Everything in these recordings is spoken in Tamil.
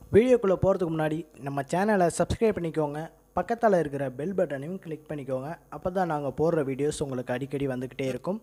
வீடியோக்குள்ளே போகிறதுக்கு முன்னாடி நம்ம சேனலை சப்ஸ்கிரைப் பண்ணிக்கோங்க. பக்கத்தில் இருக்கிற பெல் பட்டனையும் கிளிக் பண்ணிக்கோங்க. அப்போ தான் நாங்கள் போடுற வீடியோஸ் உங்களுக்கு அடிக்கடி வந்துக்கிட்டே இருக்கும்.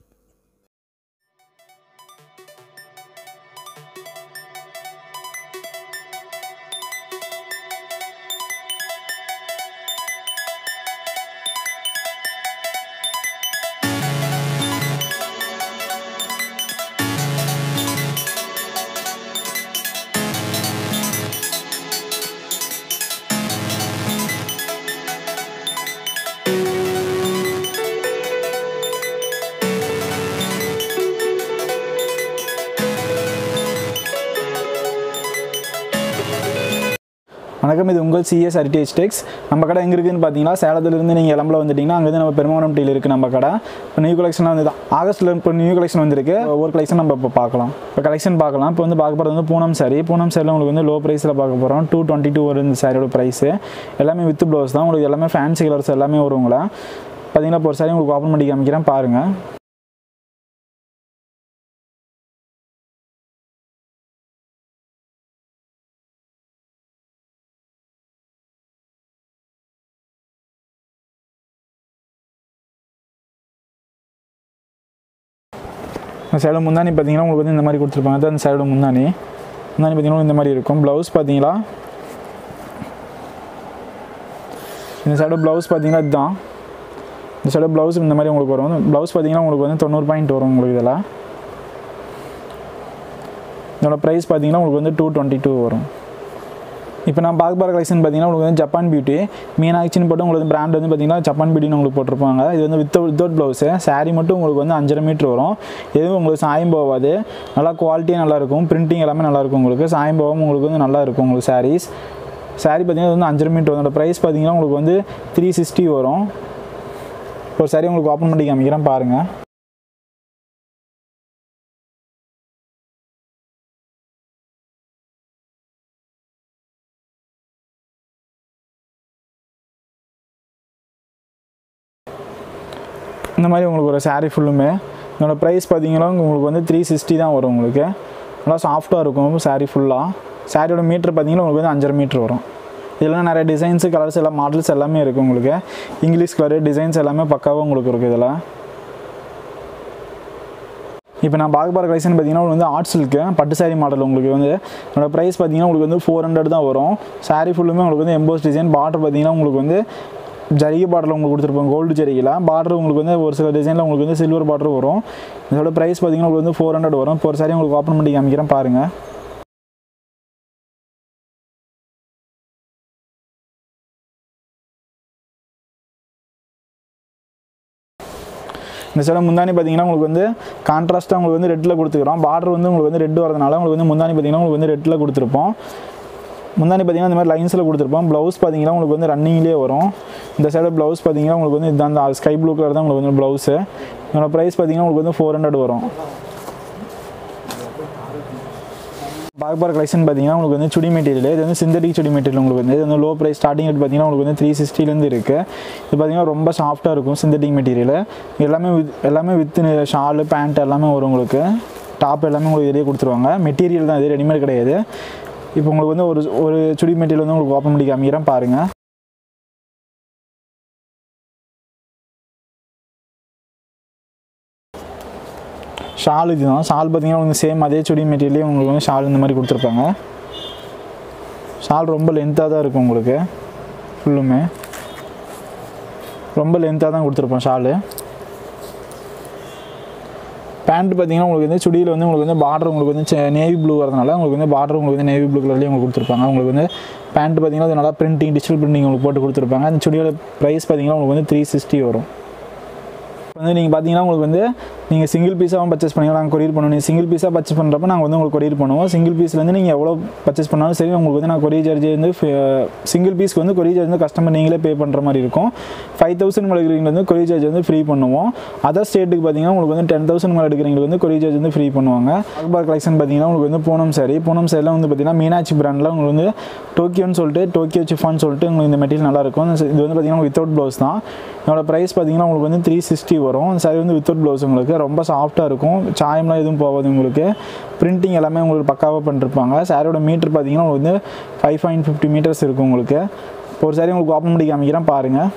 வணக்கம், இது உங்கள் C.S.HERITAGE. நம்ம கடை எங்கே இருக்குதுன்னு பார்த்தீங்கன்னா, சேலத்துலேருந்து நீங்கள் எலம்பில் வந்துட்டிங்கன்னா அங்கேருந்து நம்ம பெருமாகவுண்டம்பட்டியில் இருக்குது நம்ம கடை. இப்போ நியூ கலெக்ஷன்லாம் வந்து ஆகஸ்ட்டில் இப்போ நியூ கலெக்ஷன் வந்துருக்கு. ஒவ்வொரு கலெக்ஷன் நம்ம இப்போ பார்க்கலாம். இப்போ கலெக்ஷன் பார்க்கலாம். இப்போ வந்து பார்க்க போகிறது வந்து பூனம் சாரி. பூனம் சாரியில் உங்களுக்கு வந்து லோ ப்ரைஸில் பார்க்க போகிறோம். 222 வரும் இந்த சாரியோட ப்ரைஸு. எல்லாமே வித் ப்ளவுஸ் தான். உங்களுக்கு எல்லாமே ஃபேன்சி கலர்ஸ் எல்லாமே வரும். உங்களை பார்த்தீங்கன்னா இப்போ ஒரு சாரி உங்களுக்கு ஓப்பன் பண்ணி காமிக்கிறேன் பாருங்கள். சைடு முந்தானி பார்த்தீங்கன்னா உங்களுக்கு வந்து இந்த மாதிரி கொடுத்துருப்பாங்க. அது அந்த சைடு முந்தானி பார்த்தீங்கன்னா இந்த மாதிரி இருக்கும். ப்ளவுஸ் பார்த்தீங்களா, இந்த சைடு ப்ளவுஸ் பார்த்தீங்கன்னா இதுதான். இந்த சைடு ப்ளவுஸ் இந்த மாதிரி உங்களுக்கு வரும். ப்ளவுஸ் பார்த்தீங்கன்னா உங்களுக்கு வந்து 90 பாயிண்ட் வரும் உங்களுக்கு. இதில் இதோட ப்ரைஸ் பார்த்தீங்கன்னா உங்களுக்கு வந்து 222 வரும். இப்போ நான் பார்க்க போகிற கலெக்ஷன் பார்த்தீங்கன்னா உங்களுக்கு வந்து ஜப்பான் பியூட்டி மீனாட்சின்னு போட்டு உங்களுக்கு பிராண்ட் வந்து பார்த்தீங்கன்னா ஜப்பான் பியூட்டின்னு உங்களுக்கு போட்டிருப்பாங்க. இது வந்து வித்தவுட் ப்ளவுஸு. சாரீ மட்டும் உங்களுக்கு வந்து 5.5 மீட்டர் வரும். எதுவும் உங்களுக்கு சாயம் போகாது. நல்லா குவாலிட்டியாக நல்லாயிருக்கும். பிரிண்டிங் எல்லாமே நல்லாயிருக்கும். உங்களுக்கு சாயம் போகாமல் உங்களுக்கு வந்து நல்லா இருக்கும். உங்களுக்கு சாரீஸ் பார்த்தீங்கன்னா வந்து 5.5 மீட்டர் வரும். அதோட ப்ரைஸ் பார்த்தீங்கன்னா உங்களுக்கு வந்து 360 வரும். ஒரு சாரீ உங்களுக்கு ஓப்பன் பண்ணி காமிக்கிறேன் பாருங்கள். இந்த மாதிரி உங்களுக்கு ஒரு சாரீ ஃபுல்லுமே இதோட ப்ரைஸ் பார்த்தீங்கன்னா உங்களுக்கு வந்து 360 தான் வரும். உங்களுக்கு நல்லா சாஃப்டாக இருக்கும் சாரீ ஃபுல்லாக. சாரியோட மீட்ரு பார்த்தீங்கன்னா உங்களுக்கு வந்து 5.5 மீட்ரு வரும். இதெல்லாம் நிறைய டிசைன்ஸு கலர்ஸ் எல்லாம் மாடல்ஸ் எல்லாமே இருக்குது. உங்களுக்கு இங்கிலீஷ் கலர் டிசைன்ஸ் எல்லாமே பக்காவாக உங்களுக்கு இருக்குது. இதில் இப்போ நான் பார்க்க போகிற கலெக்ஷன் பார்த்தீங்கன்னா உங்களுக்கு வந்து ஆர்ட் சில்க்கு பட்டு சாரீ மாடல். உங்களுக்கு வந்து என்னோடய ப்ரைஸ் பார்த்தீங்கன்னா உங்களுக்கு வந்து 400 தான் வரும். சாரீ ஃபுல்லுமே உங்களுக்கு வந்து எம்போஸ் டிசைன். பார்டர் பார்த்தீங்கன்னா உங்களுக்கு வந்து ஜரிகை பார்டரில் உங்களுக்கு கொடுத்துருப்பாங்க. கோல்டு ஜரிகையில் பார்டர் உங்களுக்கு வந்து ஒரு சில டிசைனில் உங்களுக்கு வந்து சில்வர் பார்டர் வரும். இதோட ப்ரைஸ் பார்த்தீங்கன்னா உங்களுக்கு வந்து 400 வரும். இப்போ ஒரு சாரி உங்களுக்கு ஓப்பன் பண்ணி காமிக்கிறேன் பாருங்கள். இந்த சைடு முந்தானி பார்த்தீங்கன்னா உங்களுக்கு வந்து கான்ட்ராஸ்ட்டாக உங்களுக்கு வந்து ரெட்டில் கொடுத்துக்கிறோம். பார்டர் வந்து உங்களுக்கு வந்து ரெட் வரதுனால உங்களுக்கு வந்து முந்தானி பார்த்தீங்கன்னா உங்களுக்கு வந்து ரெட்டில் கொடுத்துருப்போம். முந்தானி பார்த்தீங்கன்னா இந்த மாதிரி லைன்ஸில் கொடுத்துருப்போம். ப்ளவுஸ் பார்த்தீங்கன்னா உங்களுக்கு வந்து ரன்னிங்லேயே வரும். இந்த சைடு ப்ளவுஸ் பார்த்தீங்கன்னா உங்களுக்கு வந்து இதுதான் அந்த ஸ்கை ப்ளூ கலர் தான் உங்களுக்கு வந்து ப்ளவுஸு. இதோட ப்ரைஸ் பார்த்தீங்கன்னா உங்களுக்கு வந்து 400 வரும். பார்க்க போகிற கலெக்ஷன் பார்த்தீங்கன்னா உங்களுக்கு வந்து சுடி மெட்டீரியல். இது வந்து சிந்தட்டிக் சுடி மெட்டீரியல். உங்களுக்கு வந்து இது வந்து லோ ப்ரைஸ் ஸ்டார்டிங் ரேட் பார்த்தீங்கன்னா உங்களுக்கு வந்து 360லேருந்து இருக்குது. இது பார்த்தீங்கன்னா ரொம்ப சாஃப்ட்டாக இருக்கும் சிந்தட்டிக் மெட்டீரியல். எல்லாமே வித் ஷாலு பேண்ட் எல்லாமே வரும். உங்களுக்கு டாப் எல்லாமே உங்களுக்கு இதே கொடுத்துருவாங்க. மெட்டீரியல் தான் இது, ரெடிமேட் கிடையாது. இப்போ உங்களுக்கு வந்து ஒரு சுடி மெட்டீரியல் வந்து உங்களுக்கு ஓப்பன் பண்ணி காமிக்கிறேன் பாருங்கள். ஷால் இதுதான். ஷால் பார்த்தீங்கன்னா உங்களுக்கு சேம் அதே சுடி மெட்டீரியலே உங்களுக்கு வந்து ஷால் இந்த மாதிரி கொடுத்துருப்பாங்க. ஷால் ரொம்ப லென்த்தாக தான் இருக்கும். உங்களுக்கு ஃபுல்லுமே ரொம்ப லென்த்தாக தான் கொடுத்துருப்போம் ஷாலு. பேண்ட் பார்த்தீங்கன்னா உங்களுக்கு வந்து சுடியில் வந்து உங்களுக்கு வந்து பார்டர் உங்களுக்கு வந்து நேவி ப்ளூ வரதுனால உங்களுக்கு வந்து பார்டர் உங்களுக்கு வந்து நேவி ப்ளூ கலர்லேயே உங்களுக்கு கொடுத்துருப்பாங்க. உங்களுக்கு வந்து பேண்ட் பார்த்தீங்கன்னா அது நல்லா பிரிண்டிங் டிஜிட்டல் பிரிண்டிங் உங்களுக்கு போட்டு கொடுத்துருப்பாங்க. அந்த சுடியோட ப்ரைஸ் பார்த்தீங்கன்னா உங்களுக்கு வந்து 360 வரும். வந்து நீங்கள் பார்த்தீங்கன்னா உங்களுக்கு வந்து நீங்கள் சிங்கிள் பீஸாகவும் பர்ச்சேஸ் பண்ணிக்கலாம். நாங்கள் கொரியர் பண்ணுவோம். நீங்கள் சிங்கிள் பீஸாக பர்ச்சேஸ் பண்ணுறப்ப நாங்கள் வந்து உங்களுக்கு கொரியர் பண்ணுவோம். சிங்கிள் பீஸ்லேருந்து நீங்கள் எவ்வளோ பர்ச்சேஸ் பண்ணாலும் சரி உங்களுக்கு வந்து நான் கொரியர் சார்ஜ் வந்து சிங்கிள் பீஸ்க்கு வந்து கொரியர் சார்ஜ் வந்து கஸ்டமர் நீங்களே பே பண்ணுற மாதிரி இருக்கும். 5000 மேலே எடுக்கிறீங்க வந்து கொரியர் சார்ஜ் வந்து ஃப்ரீ பண்ணுவோம். அதர் ஸ்டேட்டுக்கு பார்த்தீங்கன்னா உங்களுக்கு வந்து 10,000 மேலே எடுக்கிறீங்களுக்கு வந்து கொரியர் சார்ஜ் வந்து ஃப்ரீ பண்ணுவாங்க. அக்பார் கலெக்ஷன் பார்த்தீங்கன்னா உங்களுக்கு வந்து பூனம் சாரி. பூனம் சாரியில் வந்து பார்த்தீங்கன்னா மீனாட்சி பிராண்டில் உங்களுக்கு வந்து டோக்கியோன்னு சொல்லிட்டு டோக்கியோ சிஃபான்னு சொல்லிட்டு உங்களுக்கு இந்த மெட்டீரியல் நல்லாயிருக்கும். இது வந்து பார்த்தீங்கன்னா வித்தவுட் ப்ளவுஸ் தான். இதோட ப்ரைஸ் பார்த்தீங்கன்னா உங்களுக்கு வந்து 360 வரும். இந்த saree வந்து வித்தவுட் ப்ளவுஸ் உங்களுக்கு ரொம்ப சாஃப்ட்டாக இருக்கும். சாயம்லாம் எதுவும் போகாது உங்களுக்கு. பிரிண்டிங் எல்லாமே உங்களுக்கு பக்காவாக பண்ணிருப்பாங்க. சாரியோட மீட்டர் பார்த்தீங்கன்னா உங்களுக்கு வந்து 5.50 மீட்டர்ஸ் இருக்கும் உங்களுக்கு. இப்போ ஒரு saree உங்களுக்கு ஓப்பன் பண்ணி காமிக்கிறேன் பாருங்கள்.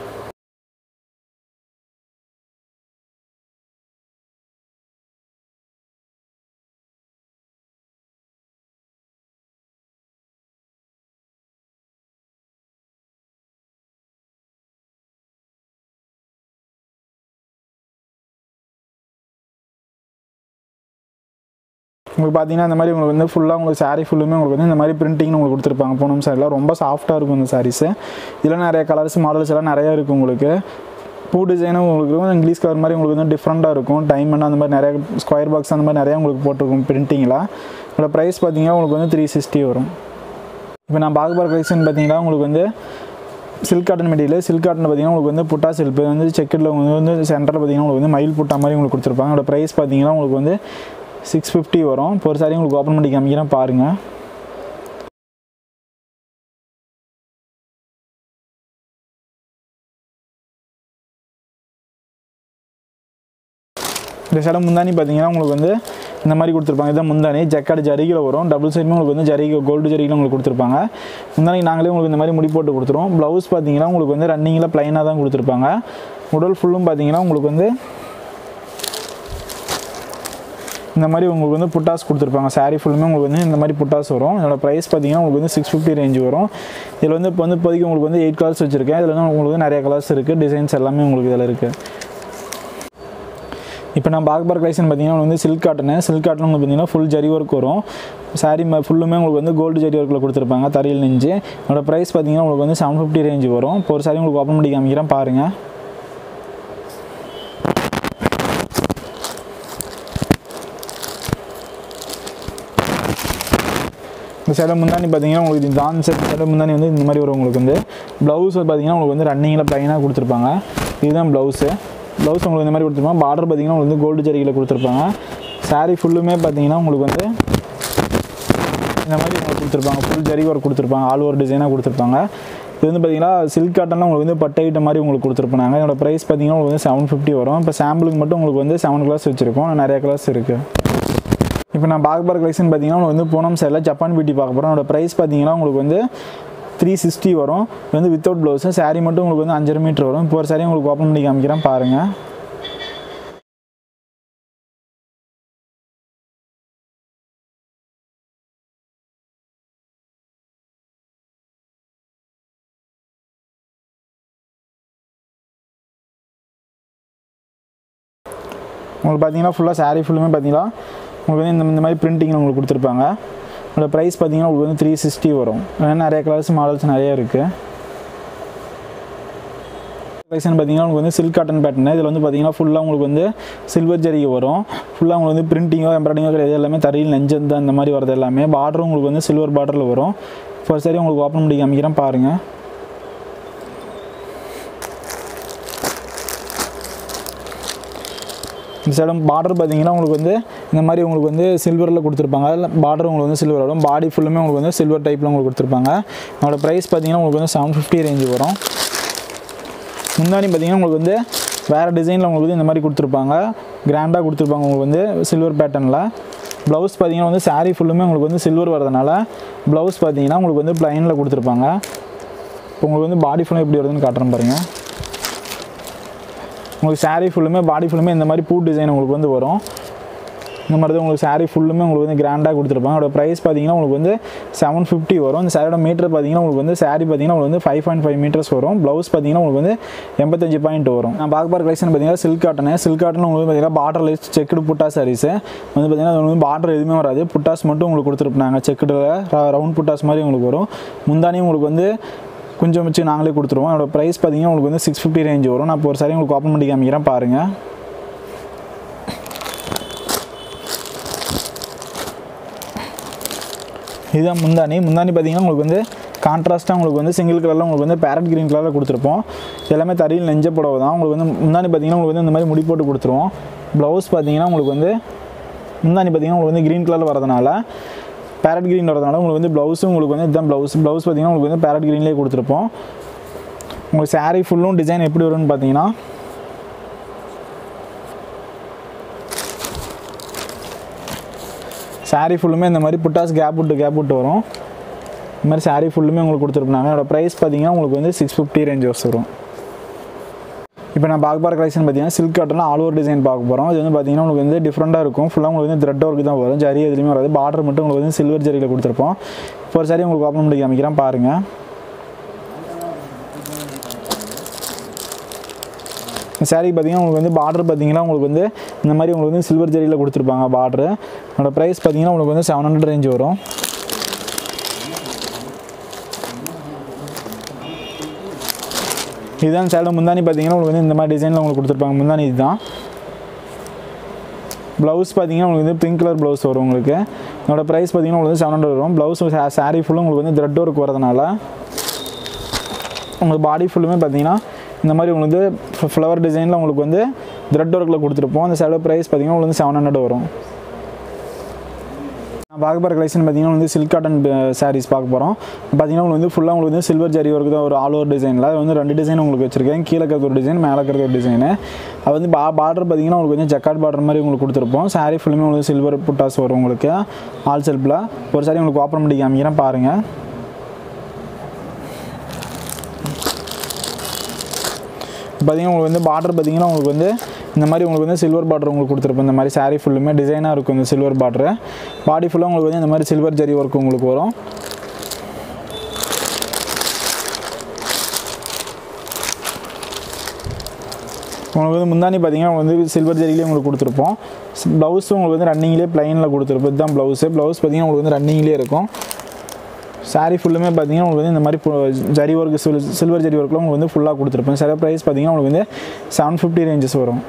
உங்களுக்கு பார்த்தீங்கன்னா இந்த மாதிரி உங்களுக்கு வந்து ஃபுல்லாக உங்களுக்கு saree ஃபுல்லுமே உங்களுக்கு வந்து இந்த மாதிரி பிரிண்டிங்னு உங்களுக்கு கொடுத்துருப்பாங்க. பூனம் சாரிலாம் ரொம்ப சாஃப்ட்டாக இருக்கும் இந்த சாரீஸு. இதில் நிறைய கலர்ஸ் மாடல்ஸ் எல்லாம் நிறையா இருக்குது உங்களுக்கு. பூ டிசைனும் உங்களுக்கு இங்கிலீஷ் கலர் மாதிரி உங்களுக்கு வந்து டிஃப்ரெண்ட்டாக இருக்கும். டைமண்ட் அந்த மாதிரி நிறைய ஸ்கொயர் பாக்ஸ் அந்த மாதிரி நிறையா உங்களுக்கு போட்டிருக்கும் பிரிண்டிங்கில். இதோட ப்ரைஸ் பார்த்தீங்கன்னா உங்களுக்கு வந்து 360 வரும். இப்போ நான் பார்க்க போகிற கலெக்ஷன் பார்த்தீங்கன்னா உங்களுக்கு வந்து silk cotton material. Silk cotton பார்த்தீங்கன்னா உங்களுக்கு வந்து புட்டா சில்க் வந்து செக்கெட்டில் வந்து சென்டரில் பார்த்தீங்கன்னா உங்களுக்கு வந்து மயில் புட்டா மாதிரி உங்களுக்கு கொடுத்துருப்பாங்க. அதோட ப்ரைஸ் பார்த்தீங்கன்னா உங்களுக்கு வந்து 650 வரும். இப்போ ஒரு saree உங்களுக்கு ஓப்பன் பண்ணி காமிக்கிறேன் பாருங்கள். இந்த சேலை முந்தானி பார்த்தீங்கன்னா உங்களுக்கு வந்து இந்த மாதிரி கொடுத்துருப்பாங்க. இதான் முந்தானி ஜக்காடு ஜரிகில் வரும். டபுள் சைடுமே உங்களுக்கு வந்து ஜரிகை கோல்டு ஜரிகில் உங்களுக்கு கொடுத்துருப்பாங்க. முந்தானி நாங்களே உங்களுக்கு இந்த மாதிரி முடி போட்டு கொடுத்துருவோம். ப்ளவுஸ் பார்த்தீங்கன்னா உங்களுக்கு வந்து ரன்னிங்கில் ப்ளைனாக தான் கொடுத்துருப்பாங்க. உடல் ஃபுல்லும் பார்த்தீங்கன்னா உங்களுக்கு வந்து இந்த மாதிரி உங்களுக்கு வந்து புட்டாஸ் கொடுத்துருப்பாங்க. saree ஃபுல்லுமே உங்களுக்கு வந்து இந்த மாதிரி புட்டாஸ் வரும். இதோட ப்ரைஸ் பார்த்தீங்கன்னா உங்களுக்கு வந்து 650 ரேஞ்சு வரும். இதில் வந்து இப்போ வந்து இப்போதைக்கு உங்களுக்கு வந்து 8 கலர்ஸ் வச்சுருக்கேன். இதில் வந்து உங்களுக்கு வந்து நிறைய கலர்ஸ் இருக்குது. டிசைன்ஸ் எல்லாமே உங்களுக்கு இதில் இருக்குது. இப்போ நான் பார்க்க போகிற கலெக்ஷன் பார்த்தீங்கன்னா வந்து சில்க் காட்டன் உங்களுக்கு பார்த்தீங்கன்னா ஃபுல் ஜரி ஒர்க் வரும். saree ஃபுல்லுமே உங்களுக்கு வந்து கோல்டு ஜரி ஒர்க்கில் கொடுத்துருப்பாங்க. தறியில் நெஞ்சு. இதோட ப்ரைஸ் பார்த்தீங்கன்னா உங்களுக்கு வந்து 750 ரேஞ்சு வரும். இப்போ ஒரு saree உங்களுக்கு ஓப்பன் பண்ணி காமிக்கிறேன் பாருங்கள். இந்த சேலை முந்தானி பார்த்தீங்கன்னா உங்களுக்கு தான் சேலை முந்தானி வந்து இந்த மாதிரி வரும். உங்களுக்கு வந்து ப்ளவுஸ் பார்த்தீங்கன்னா உங்களுக்கு வந்து ரன்னிங்கில் ப்ளைனாக கொடுத்துருப்பாங்க. இதுதான் ப்ளவுஸ் உங்களுக்கு இந்த மாதிரி கொடுத்துருப்பாங்க. பார்டர் பார்த்தீங்கன்னா உங்களுக்கு வந்து கோல்டு ஜரிகில் கொடுத்துருப்பாங்க. saree ஃபுல்லுமே பார்த்தீங்கன்னா உங்களுக்கு வந்து இந்த மாதிரி உங்களுக்கு கொடுத்துருப்பாங்க. ஃபுல் ஜரி ஒர்க் கொடுத்துருப்பாங்க. ஆல் ஓவர் டிசைனாக கொடுத்துருப்பாங்க. இது வந்து பார்த்தீங்கன்னா சில்க் காட்டன்லாம் உங்களுக்கு வந்து பட்டு ஐட்டம் மாதிரி உங்களுக்கு கொடுத்துருப்பாங்க. இதோட ப்ரைஸ் பார்த்தீங்கன்னா உங்களுக்கு வந்து 750 வரும். இப்போ சாம்பிளுக்கு மட்டும் உங்களுக்கு வந்து 7 கலர்ஸ் வச்சுருக்கோம். நிறைய கலர்ஸ் இருக்குது. இப்போ நான் பார்க்க போகிற கலெக்ஷன் பார்த்தீங்கன்னா உங்களுக்கு வந்து பூனம் சேரில் ஜப்பான் பியூட்டி பார்க்க போகிறோம். அதோட ப்ரைஸ் பார்த்தீங்கன்னா உங்களுக்கு வந்து 360 வரும். இது வந்து வித்தவுட் ப்ளவுஸ். saree மட்டும் உங்களுக்கு வந்து 5 மீட்டர் வரும். இப்போ ஒரு saree உங்களுக்கு ஓப்பன் பண்ணி காமிக்கிறேன் பாருங்கள். உங்களுக்கு பார்த்தீங்கன்னா ஃபுல்லாக saree ஃபுல்லுமே பார்த்தீங்கன்னா உங்களுக்கு வந்து இந்த மாதிரி பிரிண்டிங் உங்களுக்கு கொடுத்துருப்பாங்க. அதோட ப்ரைஸ் பார்த்தீங்கன்னா உங்களுக்கு வந்து 360 வரும். நிறைய கலர்ஸ் மாடல்ஸ் நிறைய இருக்குது. கலெக்ஷன் பார்த்தீங்கன்னா உங்களுக்கு வந்து சில்க் காட்டன் பேட்டர்ன். இதில் வந்து பார்த்தீங்கன்னா ஃபுல்லாக உங்களுக்கு வந்து சில்வர் ஜரிகை வரும். ஃபுல்லாக உங்களுக்கு வந்து பிரிண்டிங்கோ எம்ப்ராய்டிங்கோ கிடையாது. எல்லாமே தறியில் நெஞ்சந்து அந்த மாதிரி வரது எல்லாமே. பார்டரும் உங்களுக்கு வந்து சில்வர் பார்டரில் வரும். இப்போ ஒரு saree உங்களுக்கு ஓப்பன் பண்ணி காமிக்கிறேன் பாருங்கள். இந்த சைடும் பார்டர் பார்த்தீங்கன்னா உங்களுக்கு வந்து இந்த மாதிரி உங்களுக்கு வந்து சில்வரில் கொடுத்துருப்பாங்க. அதில் பார்டர் உங்களுக்கு வந்து சில்வர் வரும். பாடி ஃபுல்லுமே உங்களுக்கு வந்து சில்வர் டைப்பில் உங்களுக்கு கொடுத்துருப்பாங்க. அதோட ப்ரைஸ் பார்த்தீங்கன்னா உங்களுக்கு வந்து 750 ரேஞ்சு வரும். முந்தானி பார்த்தீங்கன்னா உங்களுக்கு வந்து வேறு டிசைனில் உங்களுக்கு வந்து இந்த மாதிரி கொடுத்துருப்பாங்க. கிராண்டாக கொடுத்துருப்பாங்க உங்களுக்கு வந்து சில்வர் பேட்டர்னில். ப்ளவுஸ் பார்த்தீங்கன்னா வந்து saree ஃபுல்லுமே உங்களுக்கு வந்து சில்வர் வரதுனால ப்ளவுஸ் பார்த்தீங்கன்னா உங்களுக்கு வந்து ப்ளைனில் கொடுத்துருப்பாங்க. உங்களுக்கு வந்து பாடி ஃபுல்லும் எப்படி வருதுன்னு காட்டுறேன் பாருங்கள். உங்களுக்கு saree ஃபுல்லுமே பாடி ஃபுல்லுமே இந்த மாதிரி பூ டிசைன் உங்களுக்கு வந்து வரும். இந்த மாதிரி தான் உங்களுக்கு saree ஃபுல்லுமே உங்களுக்கு வந்து கிராண்டாக கொடுத்துருப்பாங்க. அதோட ப்ரைஸ் பார்த்தீங்கன்னா உங்களுக்கு வந்து 750 வரும். இந்த சாரியோட மீட்டர் பார்த்தீங்கன்னா உங்களுக்கு வந்து saree பார்த்தீங்கன்னா உங்களுக்கு வந்து 5.5 மீட்டர்ஸ் வரும். ப்ளவுஸ் பார்த்தீங்கன்னா உங்களுக்கு வந்து 85 பாயிண்ட் வரும். நான் பார்க்க போகிற கலெக்ஷன் பார்த்தீங்கன்னா சில்க் காட்டன் உங்களுக்கு பார்த்தீங்கன்னா பார்டரில் செக்குடு புட்டா சாரீஸ் வந்து பார்த்தீங்கன்னா அது வந்து பார்டர் எதுவுமே வராது. புட்டாஸ் மட்டும் உங்களுக்கு கொடுத்துருப்பாங்க. செக்குடில் ரவுண்ட் புட்டாஸ் மாதிரி உங்களுக்கு வரும். முந்தானியும் உங்களுக்கு வந்து கொஞ்சம் வச்சு நாங்களே கொடுத்துருவோம். அதோட ப்ரைஸ் பார்த்தீங்கன்னா உங்களுக்கு வந்து 650 ரேஞ்சு வரும். நான் இப்போ ஒரு saree உங்களுக்கு ஓப்பன் பண்ணி காமிக்கிறேன் பாருங்கள். இதுதான் முந்தானி பார்த்தீங்கன்னா உங்களுக்கு வந்து கான்ட்ராஸ்ட்டாக உங்களுக்கு வந்து சிங்கிள் கலரில் உங்களுக்கு வந்து பேரட் கிரீன் கலரில் கொடுத்துருப்போம். எல்லாமே தறியில் நெஞ்ச புடவை தான். உங்களுக்கு வந்து முந்தானி பார்த்தீங்கன்னா உங்களுக்கு வந்து இந்த மாதிரி முடி போட்டு கொடுத்துருவோம். ப்ளவுஸ் பார்த்தீங்கன்னா உங்களுக்கு வந்து முந்தானி பார்த்தீங்கன்னா உங்களுக்கு வந்து க்ரீன் கலரில் வரதுனால பேரட் க்ரீன் வரதுனால உங்களுக்கு வந்து ப்ளவுஸும் உங்களுக்கு வந்து இதுதான் ப்ளவுஸ் பார்த்தீங்கன்னா உங்களுக்கு வந்து பேரட் க்ரீன்லேயே கொடுத்துருப்போம். உங்களுக்கு saree ஃபுல்லும் டிசைன் எப்படி வரும்னு பார்த்தீங்கன்னா saree ஃபுல்லுமே இந்த மாதிரி புட்டாஸ் கேப் விட்டு வரும். இந்த மாதிரி saree ஃபுல்லுமே உங்களுக்கு கொடுத்துருப்பாங்க. அதோட ப்ரைஸ் பார்த்தீங்கன்னா உங்களுக்கு வந்து 650 ரேஞ்சஸ் வரும். இப்போ நான் பார்க்க போகிற கலெக்ஷன் பார்த்தீங்கன்னா சில்க் காட்டனில் ஆல் ஓவர் டிசைன் பார்க்க போகிறோம். இது வந்து பார்த்தீங்கன்னா உங்களுக்கு வந்து டிஃப்ரெண்ட்டாக இருக்கும். ஃபுல்லாக உங்களுக்கு வந்து த்ரெட் ஒர்க்கு தான் வரும். ஜரி எதுலையுமே வராது. பார்டர் மட்டும் உங்களுக்கு வந்து சில்வர் ஜரியில் கொடுத்துருப்போம். இப்போ ஒரு சாரி உங்களுக்கு ஓப்பன் பண்ணி காமிக்கிறேன் பாருங்கள். சாரீ பார்த்தீங்கன்னா உங்களுக்கு வந்து பார்டர் பார்த்தீங்கன்னா உங்களுக்கு வந்து இந்த மாதிரி உங்களுக்கு வந்து சில்வர் ஜரியில் கொடுத்துருப்பாங்க பார்டரு. அதோட ப்ரைஸ் பார்த்தீங்கன்னா உங்களுக்கு வந்து 700 ரேஞ்ச் வரும். இதுதான் சேலை. முந்தானி பார்த்தீங்கன்னா உங்களுக்கு வந்து இந்த மாதிரி டிசைனில் உங்களுக்கு கொடுத்துருப்பாங்க. முந்தானி இதுதான். ப்ளவுஸ் பார்த்தீங்கன்னா உங்களுக்கு வந்து பிங்க் கலர் ப்ளவுஸ் வரும் உங்களுக்கு. அதோட ப்ரைஸ் பார்த்தீங்கன்னா உங்களுக்கு 700 வரும். ப்ளவுஸ் சாரீ ஃபுல்லும் உங்களுக்கு வந்து த்ரெட் ஒர்க் வரதுனால உங்களுக்கு பாடி ஃபுல்லுமே பார்த்தீங்கன்னா இந்த மாதிரி உங்களுக்கு வந்து ஃப்ளவர் டிசைனில் உங்களுக்கு வந்து த்ரெட் ஒர்க்கில் கொடுத்துருப்போம். அந்த சேலை ப்ரைஸ் பார்த்தீங்கன்னா உங்களுக்கு வந்து 700 வரும். நான் பார்க்க போகிற கலெக்ஷன் பார்த்தீங்கன்னா வந்து சில்க் காட்டன் சாரீஸ் பார்க்க போகிறோம். பார்த்தீங்கன்னா உங்களுக்கு வந்து ஃபுல்லாக உங்களுக்கு வந்து சில்வர் ஜரி ஒர்க்கு தான் ஒரு ஆல் ஓவர் டிசைனில். அது வந்து 2 டிசைன் உங்களுக்கு வச்சுருக்கேன். கீழே இருக்கிறது ஒரு டிசைன், மேலே இருக்கிறது ஒரு டிசைனு. அது வந்து பார்டர் பார்த்தீங்கன்னா உங்களுக்கு வந்து ஜக்கார்ட் பார்டர் மாதிரி உங்களுக்கு கொடுத்துருப்போம். சாரீ ஃபுல்லுமே உங்களுக்கு சில்வர் புட்டாஸ் வரும் உங்களுக்கு ஆல் செல்ஃபில். ஒரு சாரி உங்களுக்கு ஓப்பன் பண்ணி காமிக்கிறேன் பாருங்கள். பார்த்தீங்கன்னா உங்களுக்கு வந்து பார்டர் பார்த்தீங்கன்னா உங்களுக்கு வந்து இந்த மாதிரி உங்களுக்கு வந்து சில்வர் பார்டர் உங்களுக்கு கொடுத்துருப்போம். இந்த மாதிரி சாரீ ஃபுல்லுமே டிசைனாக இருக்கும். இந்த சில்வர் பார்டரு பாடி ஃபுல்லாக உங்களுக்கு வந்து இந்த மாதிரி சில்வர் ஜரி ஒர்க் உங்களுக்கு வரும். உங்களுக்கு வந்து முந்தானி பார்த்தீங்கன்னா வந்து சில்வர் ஜரியிலே உங்களுக்கு கொடுத்துருப்போம். ப்ளவுஸும் உங்களுக்கு வந்து ரன்னிங்லேயே ப்ளைனில் கொடுத்துருப்போம். இதுதான் ப்ளவுஸு. ப்ளவுஸ் பார்த்தீங்கன்னா உங்களுக்கு வந்து ரன்னிங்லேயே இருக்கும். சாரீ ஃபுல்லுமே பார்த்தீங்கன்னா உங்களுக்கு வந்து இந்த மாதிரி ஜரி ஒர்க் சில்வர் ஜரி ஒர்க்கில் உங்களுக்கு வந்து ஃபுல்லாக கொடுத்துருப்போம். சில ப்ரைஸ் பார்த்தீங்கன்னா உங்களுக்கு வந்து 750 ரேஞ்சஸ் வரும்.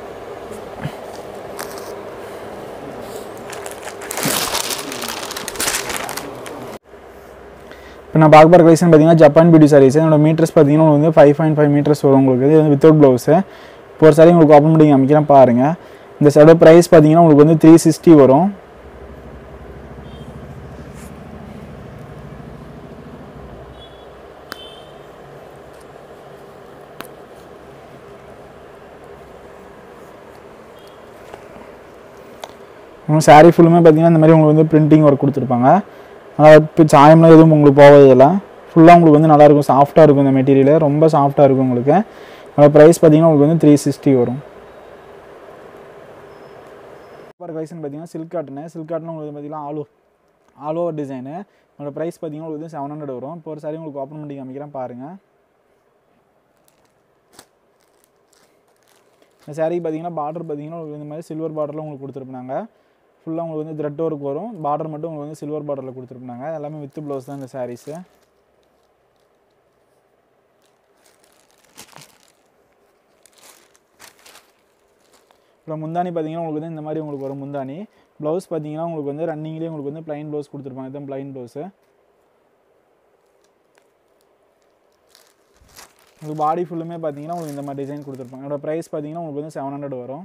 இப்போ நான் பார்க்க போகிற கலெக்ஷன் பார்த்தீங்கன்னா ஜப்பான் பியூட்டி சாரீஸ். என்னோட மீட்டர்ஸ் பார்த்தீங்கன்னா உங்களுக்கு வந்து 5.5 மீட்டர்ஸ் வரும் உங்களுக்கு. இது வந்து வித்தவுட் ப்ளவுஸு. இப்போ ஒரு சாரி உங்களுக்கு ஓப்பன் பண்ணி காமிக்கிறேன் பாருங்கள். இந்த சாரியோட ப்ரைஸ் பார்த்தீங்கன்னா உங்களுக்கு வந்து 360 வரும். சாரீ ஃபுல்லுமே பார்த்தீங்கன்னா இந்த மாதிரி உங்களுக்கு வந்து பிரிண்டிங் ஒர்க் கொடுத்துருப்பாங்க. அதனால் இப்போ சாயம்லாம் எதுவும் உங்களுக்கு போவதில்லை. ஃபுல்லாக உங்களுக்கு வந்து நல்லாயிருக்கும். சாஃப்ட்டாக இருக்கும். இந்த மெட்டீரியல் ரொம்ப சாஃப்ட்டாக இருக்கும் உங்களுக்கு. அதோட ப்ரைஸ் பார்த்தீங்கன்னா உங்களுக்கு வந்து 360 வரும். இப்போ கலெக்ஷன் பார்த்தீங்கன்னா சில்க் காட்டன் உங்களுக்கு பார்த்தீங்கன்னா ஆல் ஓவர் டிசைனு. அதோட ப்ரைஸ் பார்த்தீங்கன்னா உங்களுக்கு வந்து 700 வரும். இப்போ ஒரு சாரி உங்களுக்கு ஓப்பன் பண்ணி காமிக்கிறேன் பாருங்கள். இந்த சாரீ பார்த்தீங்கன்னா பார்டர் பார்த்தீங்கன்னா உங்களுக்கு இந்த மாதிரி சில்வர் பார்டரில் உங்களுக்கு கொடுத்துருப்பாங்க. ஃபுல்லாக உங்களுக்கு வந்து த்ரெட் ஒர்க் வரும். பார்டர் மட்டும் உங்களுக்கு வந்து சில்வர் பார்டரில் கொடுத்துருப்பாங்க. எல்லாமே வித் ப்ளவுஸ் தான் இந்த சாரீஸு. இப்போ முந்தானி பார்த்தீங்கன்னா உங்களுக்கு வந்து இந்த மாதிரி உங்களுக்கு வரும் முந்தானி. ப்ளவுஸ் பார்த்தீங்கன்னா உங்களுக்கு வந்து ரன்னிங்லேயே உங்களுக்கு வந்து ப்ளைன் ப்ளவுஸ் கொடுத்துருப்பாங்க. இதுதான் ப்ளைன் ப்ளவுஸு. உங்களுக்கு பாடி ஃபுல்லுமே பார்த்தீங்கன்னா உங்களுக்கு இந்த மாதிரி டிசைன் கொடுத்துருப்பாங்க. என்னோட ப்ரைஸ் பார்த்தீங்கன்னா உங்களுக்கு வந்து 700 வரும்.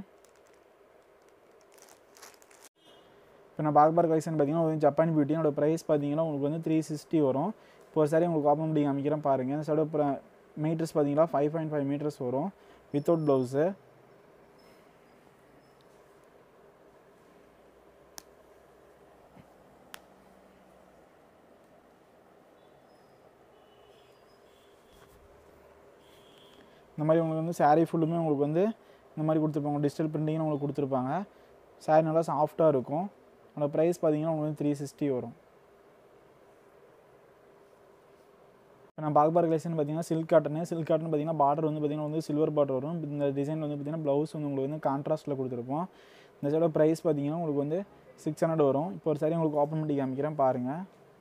இப்போ நான் பார்க்க போகிற கலெக்ஷன் பார்த்தீங்கன்னா வந்து ஜப்பான் பியூட்டி. என்னோட ப்ரைஸ் பார்த்தீங்கன்னா உங்களுக்கு வந்து 360 வரும். இப்போ ஒரு சாரி உங்களுக்கு ஓப்பன் பண்ணி காமிக்கிறேன் பாருங்கள். இந்த சாரியோட மீட்டர்ஸ் பார்த்தீங்கன்னா 5.5 மீட்டர்ஸ் வரும் வித்தவுட் ப்ளவுஸு. இந்த மாதிரி உங்களுக்கு வந்து சாரீ ஃபுல்லுமே உங்களுக்கு வந்து இந்த மாதிரி கொடுத்துருப்பாங்க. டிஜிட்டல் பிரிண்டிங்னு உங்களுக்கு கொடுத்துருப்பாங்க. சாரீ நல்லா சாஃப்ட்டாக இருக்கும். அதோட ப்ரைஸ் பார்த்தீங்கன்னா உங்களுக்கு வந்து 360 வரும். இப்போ நான் பார்க்க போகிற கலெக்ஷன் பார்த்தீங்கன்னா சில்க் காட்டன் பார்த்தீங்கன்னா பார்டர் வந்து பார்த்தீங்கன்னா வந்து சில்வர் பார்டர் வரும். இந்த டிசைன் வந்து பார்த்தீங்கன்னா ப்ளவுஸ் வந்து உங்களுக்கு வந்து கான்ட்ராஸ்ட்டில் கொடுத்துருப்போம். இந்த சைடோட ப்ரைஸ் பார்த்தீங்கன்னா உங்களுக்கு வந்து 600 வரும். இப்போ ஒரு சாரி உங்களுக்கு ஓப்பன் பண்ணி காமிக்கிறேன் பாருங்கள்.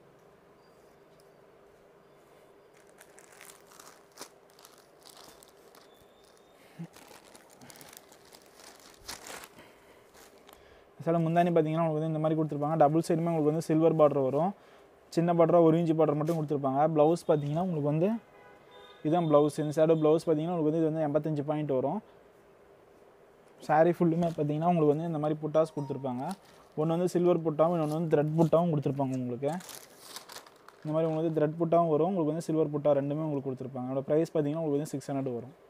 சில முந்தானி பார்த்தீங்கன்னா உங்களுக்கு வந்து இந்த மாதிரி கொடுத்துருப்பாங்க. டபுள் சைடுமே உங்களுக்கு வந்து சில்வர் பார்டர் வரும். சின்ன பார்டராக 1 இன்ச் பார்டர் மட்டும் கொடுத்துருப்பாங்க. ப்ளவுஸ் பார்த்தீங்கன்னா உங்களுக்கு வந்து இதுதான் ப்ளவுஸ். இந்த சைடு ப்ளவுஸ் பார்த்தீங்கன்னா உங்களுக்கு வந்து இது வந்து 85 பாயிண்ட் வரும். சாரீ ஃபுல்லுமே பார்த்தீங்கன்னா உங்களுக்கு வந்து இந்த மாதிரி புட்டாஸ் கொடுத்துருப்பாங்க. ஒன்று வந்து சில்வர் புட்டாவும் இன்னொன்று வந்து த்ரெட் புட்டாவும் கொடுத்துருப்பாங்க உங்களுக்கு. இந்த மாதிரி உங்களுக்கு வந்து த்ரெட் புட்டாவும் வரும். உங்களுக்கு வந்து சில்வர் புட்டா ரெண்டுமே உங்களுக்கு கொடுத்துருப்பாங்க. அதோட ப்ரைஸ் பார்த்தீங்கன்னா உங்களுக்கு வந்து 600 வரும்.